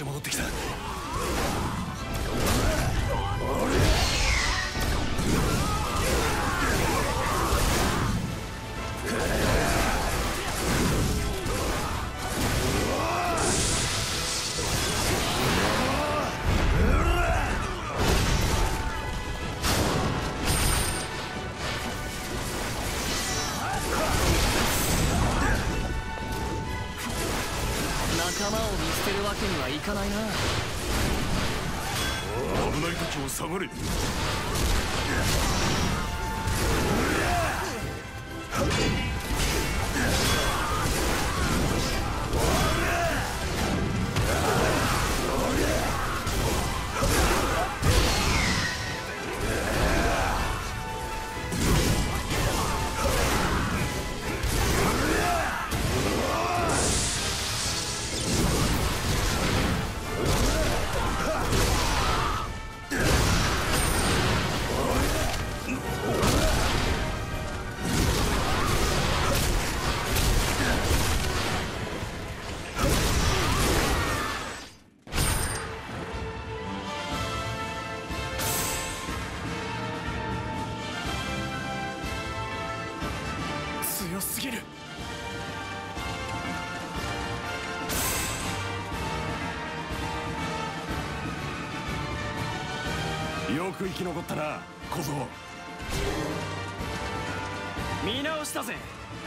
して戻ってきた。 仲間を見捨てるわけにはいかないな。 危ない時を下がれ。強すぎる。よく生き残ったな小僧。 見直したぜ